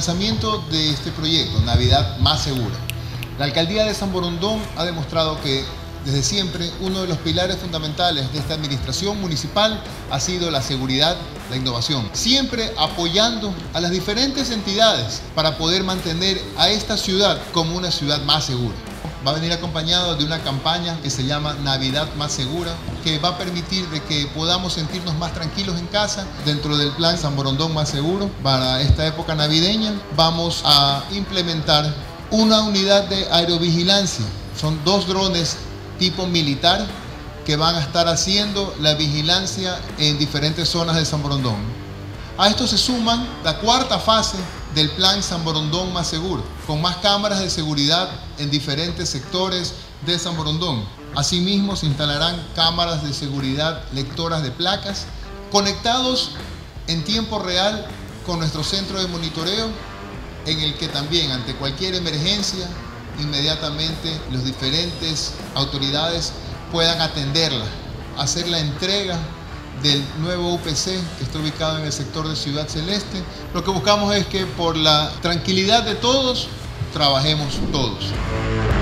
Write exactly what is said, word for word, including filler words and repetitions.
lanzamiento de este proyecto, Navidad Más Segura. La Alcaldía de San Borondón ha demostrado que desde siempre uno de los pilares fundamentales de esta administración municipal ha sido la seguridad, la innovación, siempre apoyando a las diferentes entidades para poder mantener a esta ciudad como una ciudad más segura. Va a venir acompañado de una campaña que se llama Navidad Más Segura, que va a permitir de que podamos sentirnos más tranquilos en casa. Dentro del plan San Borondón Más Seguro, para esta época navideña, vamos a implementar una unidad de aerovigilancia. Son dos drones tipo militar que van a estar haciendo la vigilancia en diferentes zonas de San Borondón. A esto se suman la cuarta fase del plan San Borondón Más Seguro, con más cámaras de seguridad en diferentes sectores de San Borondón. Asimismo, se instalarán cámaras de seguridad lectoras de placas, conectados en tiempo real con nuestro centro de monitoreo, en el que también, ante cualquier emergencia, inmediatamente las diferentes autoridades puedan atenderla, hacer la entrega del nuevo U P C que está ubicado en el sector de Ciudad Celeste. Lo que buscamos es que por la tranquilidad de todos, trabajemos todos.